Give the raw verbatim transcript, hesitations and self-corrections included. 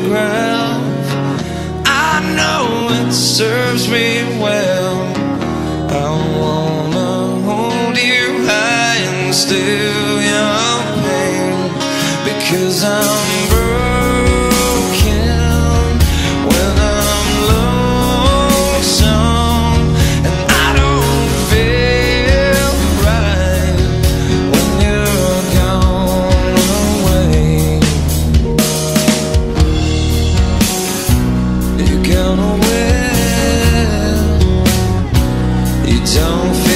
photograph. I know it serves me well. I wanna hold you high and still your pain, because I'm broken when I'm lonesome, and I don't feel right when you're gone away. You're gone away. You don't